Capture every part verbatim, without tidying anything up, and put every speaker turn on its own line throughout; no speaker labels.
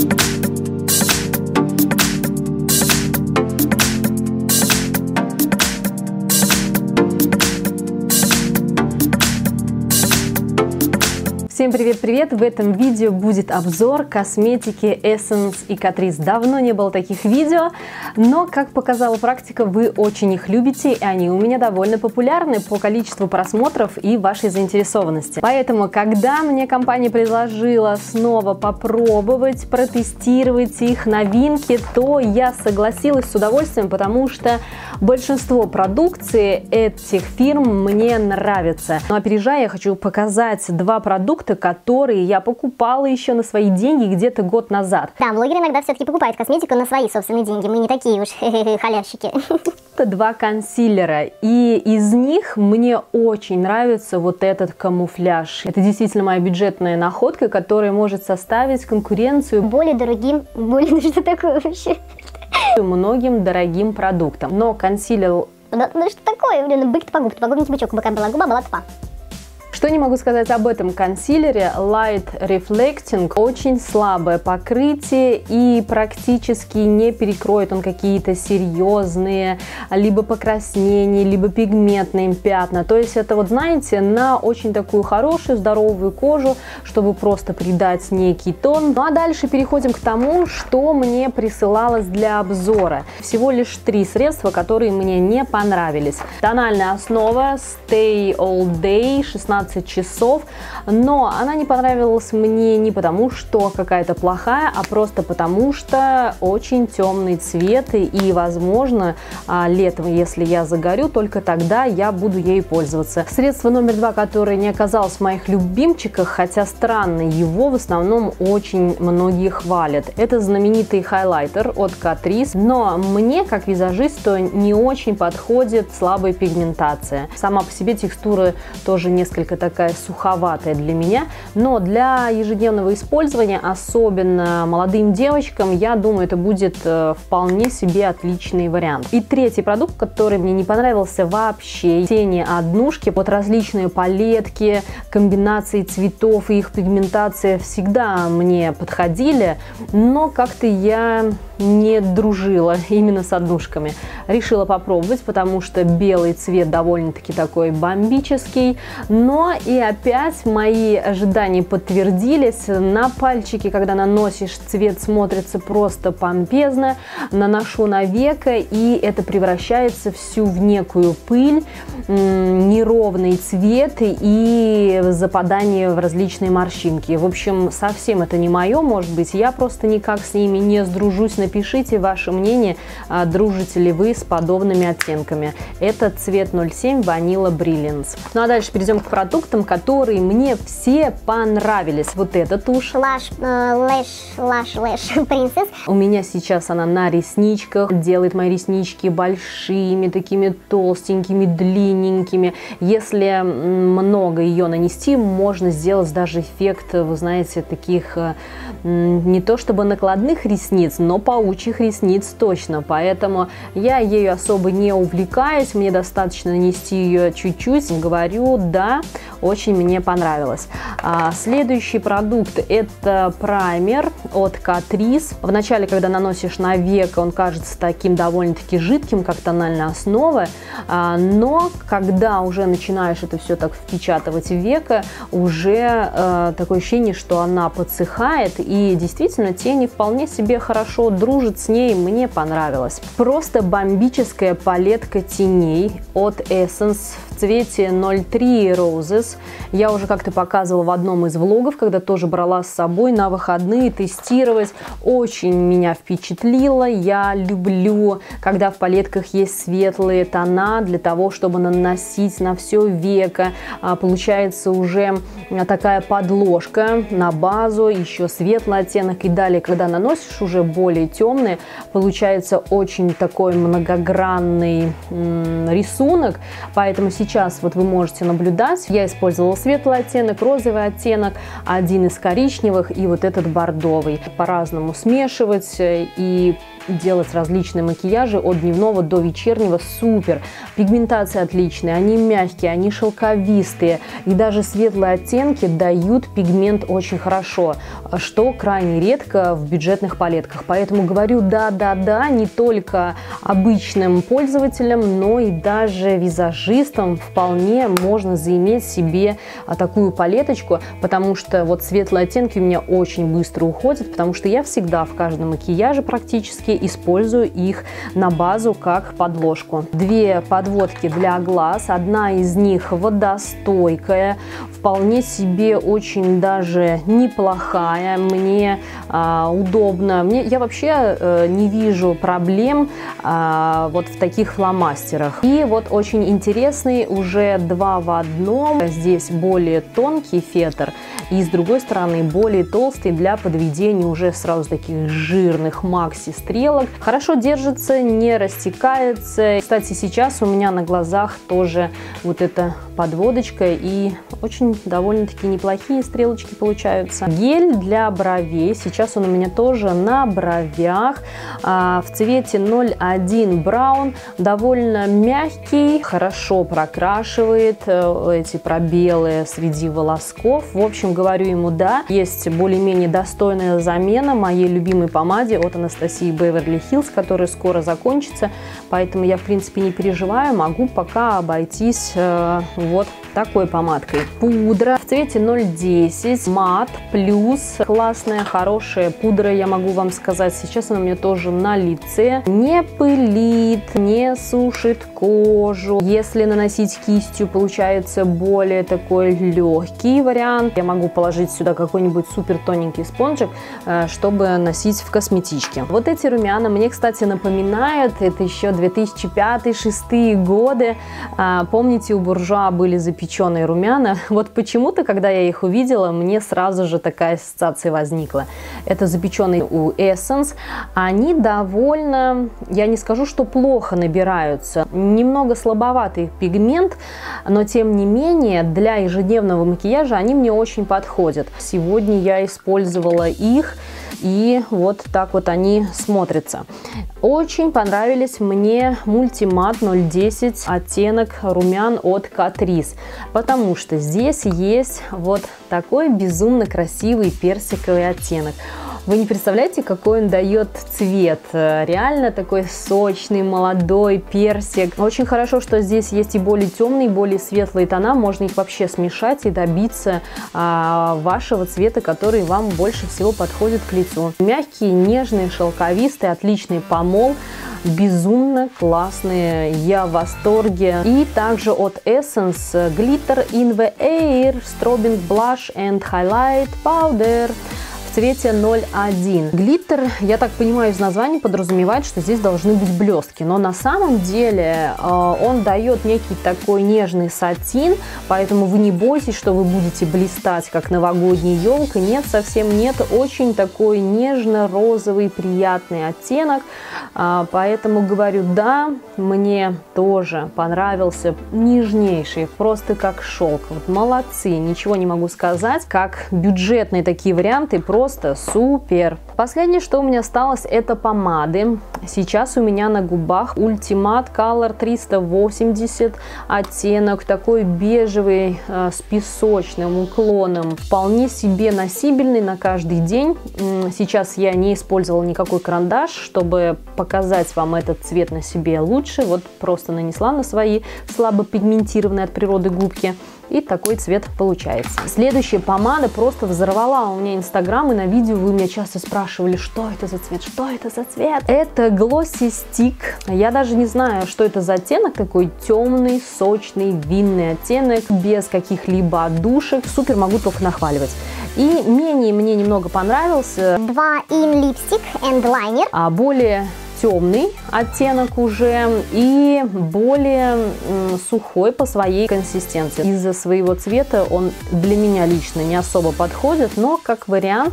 Всем привет-привет! В этом видео будет обзор косметики Essence и Catrice. Давно не было таких видео, но, как показала практика, вы очень их любите, и они у меня довольно популярны по количеству просмотров и вашей заинтересованности. Поэтому, когда мне компания предложила снова попробовать, протестировать их новинки, то я согласилась с удовольствием, потому что большинство продукции этих фирм мне нравится. Но опережая, я хочу показать два продукта, которые я покупала еще на свои деньги где-то год назад.
Да, блогеры иногда все-таки покупают косметику на свои собственные деньги. Мы не такие уж халявщики.
Это два консилера, и из них мне очень нравится вот этот камуфляж. Это действительно моя бюджетная находка, которая может составить конкуренцию
более дорогим, более что такое вообще?
Многим дорогим продуктам. Но консилер...
Да, ну что такое? Блин, бык-то по губ, по губ не бычок, быка была губа, была тупа.
Что не могу сказать об этом консилере? Light Reflecting, очень слабое покрытие и практически не перекроет он какие-то серьезные либо покраснения, либо пигментные пятна. То есть это вот, знаете, на очень такую хорошую, здоровую кожу, чтобы просто придать некий тон. Ну а дальше переходим к тому, что мне присылалось для обзора. Всего лишь три средства, которые мне не понравились. Тональная основа Stay All Day шестнадцать часов, но она не понравилась мне не потому, что какая-то плохая, а просто потому, что очень темный цвет, и, возможно, летом, если я загорю, только тогда я буду ею пользоваться. Средство номер два, которое не оказалось в моих любимчиках, хотя странно, его в основном очень многие хвалят. Это знаменитый хайлайтер от Catrice, но мне, как визажисту, не очень подходит слабая пигментация. Сама по себе текстура тоже несколько такая суховатая для меня, но для ежедневного использования, особенно молодым девочкам, я думаю, это будет вполне себе отличный вариант. И третий продукт, который мне не понравился вообще, тени однушки, вот различные палетки, комбинации цветов и их пигментация всегда мне подходили, но как-то я не дружила именно с однушками. Решила попробовать, потому что белый цвет довольно-таки такой бомбический, но и опять мои ожидания подтвердились. На пальчике, когда наносишь, цвет смотрится просто помпезно, наношу на веко, и это превращается всю в некую пыль, неровный цвет и западание в различные морщинки. В общем, совсем это не мое, может быть, я просто никак с ними не сдружусь. Напишите ваше мнение, дружите ли вы с подобными оттенками. Это цвет ноль семь Vanilla Brilliance. Ну а дальше перейдем к продуктам, которые мне все понравились. Вот эта тушь
Lash, uh, Lash, Lash, Lash Princess.
У меня сейчас она на ресничках, делает мои реснички большими, такими толстенькими, длинненькими. Если много ее нанести, можно сделать даже эффект, вы знаете, таких не то чтобы накладных ресниц, но паучьих ресниц точно. Поэтому я ею особо не увлекаюсь, мне достаточно нанести ее чуть-чуть. Говорю, да, очень мне понравилось. А, следующий продукт — это праймер от Catrice. Вначале, когда наносишь на веко, он кажется таким довольно-таки жидким, как тональная основа, а, но когда уже начинаешь это все так впечатывать в веко, уже а, такое ощущение, что она подсыхает, и действительно тени вполне себе хорошо дружат с ней, мне понравилось. Просто бомбическая палетка теней от Essence в цвете ноль три Roses. Я уже как-то показывала в одном из влогов, когда тоже брала с собой на выходные тестировать. Очень меня впечатлило. Я люблю, когда в палетках есть светлые тона, для того, чтобы наносить на все веко. Получается уже такая подложка на базу, еще светлый оттенок, и далее, когда наносишь уже более темные, получается очень такой многогранный рисунок. Поэтому сейчас сейчас вот вы можете наблюдать, я использовала светлый оттенок, розовый оттенок, один из коричневых и вот этот бордовый. По-разному смешивать и делать различные макияжи от дневного до вечернего супер. Пигментация отличная, они мягкие, они шелковистые, и даже светлые оттенки дают пигмент очень хорошо, что крайне редко в бюджетных палетках. Поэтому говорю да-да-да не только обычным пользователям, но и даже визажистам вполне можно заиметь себе такую палеточку, потому что вот светлые оттенки у меня очень быстро уходят, потому что я всегда в каждом макияже практически использую их на базу как подложку. Две подводки для глаз, одна из них водостойкая, вполне себе очень даже неплохая, мне а, удобно. Мне, я вообще а, не вижу проблем а, вот в таких фломастерах. И вот очень интересный уже два в одном. Здесь более тонкий фетр и с другой стороны более толстый для подведения уже сразу таких жирных макси-стрелок. Хорошо держится, не растекается. Кстати, сейчас у меня на глазах тоже вот эта подводочка и очень довольно-таки неплохие стрелочки получаются. Гель для бровей. Сейчас он у меня тоже на бровях а, в цвете ноль один Brown. Довольно мягкий, хорошо прокрашивает э, эти пробелы среди волосков. В общем, говорю ему да. Есть более-менее достойная замена моей любимой помаде от Анастасии Беверли Хиллз, которая скоро закончится. Поэтому я, в принципе, не переживаю. Могу пока обойтись э, вот такой помадкой. Пудра в цвете ноль десять мат плюс. Классная, хорошая пудра, я могу вам сказать. Сейчас она у меня тоже на лице. Не пылит, не сушит кожу. Если наносить кистью, получается более такой легкий вариант. Я могу положить сюда какой-нибудь супер тоненький спонжик, чтобы носить в косметичке. Вот эти румяна мне, кстати, напоминают, это еще две тысячи пятый — две тысячи шестой годы. Помните, у Буржуа были запеченные румяна? Вот почему-то, когда я их увидела, мне сразу же такая ассоциация возникла. Это запеченные у Essence. Они довольно, я не скажу, что плохо набираются. Немного слабоватый пигмент, но тем не менее для ежедневного макияжа они мне очень подходят. Сегодня я использовала их. И вот так вот они смотрятся. Очень понравились мне мультимат ноль десять оттенок румян от Catrice, потому что здесь есть вот такой безумно красивый персиковый оттенок. Вы не представляете, какой он дает цвет. Реально такой сочный, молодой персик. Очень хорошо, что здесь есть и более темные, и более светлые тона. Можно их вообще смешать и добиться а, вашего цвета, который вам больше всего подходит к лицу. Мягкие, нежные, шелковистые, отличный помол. Безумно классные, я в восторге. И также от Essence Glitter in the Air Strobing Blush and Highlight Powder в цвете ноль один. Глиттер, я так понимаю, из названия подразумевает, что здесь должны быть блестки, но на самом деле э, он дает некий такой нежный сатин, поэтому вы не бойтесь, что вы будете блистать, как новогодняя елка. Нет, совсем нет. Очень такой нежно-розовый, приятный оттенок, э, поэтому говорю, да, мне тоже понравился, нежнейший, просто как шелк. Вот молодцы, ничего не могу сказать, как бюджетные такие варианты, просто Просто супер. Последнее, что у меня осталось, это помады. Сейчас у меня на губах Ultimate Color триста восемьдесят оттенок, такой бежевый э, с песочным уклоном, вполне себе носибельный на каждый день. Сейчас я не использовала никакой карандаш, чтобы показать вам этот цвет на себе лучше. Вот просто нанесла на свои слабо пигментированные от природы губки. И такой цвет получается. Следующая помада просто взорвала у меня Инстаграм, и на видео вы меня часто спрашивали, что это за цвет, что это за цвет. Это Glossy Stick. Я даже не знаю, что это за оттенок, такой темный, сочный, винный оттенок, без каких-либо отдушек. Супер, могу только нахваливать. И менее мне немного понравился.
Два in Lipstick and Liner.
А более темный оттенок уже и более сухой по своей консистенции. Из-за своего цвета он для меня лично не особо подходит, но как вариант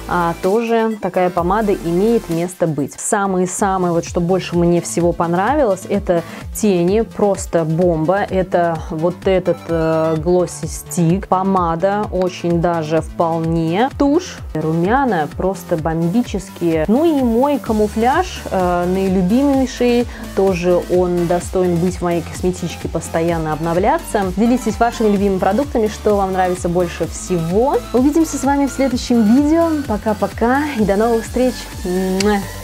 а, тоже такая помада имеет место быть. Самые-самые, вот что больше мне всего понравилось, это тени, просто бомба. Это вот этот э, Glossy Stick, помада, очень даже вполне. Тушь, румяна, просто бомбические. Ну и мой камуфляж, э, наилюбимейший, тоже он достоин быть в моей косметичке, постоянно обновляться. Делитесь вашими любимыми продуктами, что вам нравится больше всего. Увидимся с вами в следующем видео. Пока-пока и до новых встреч!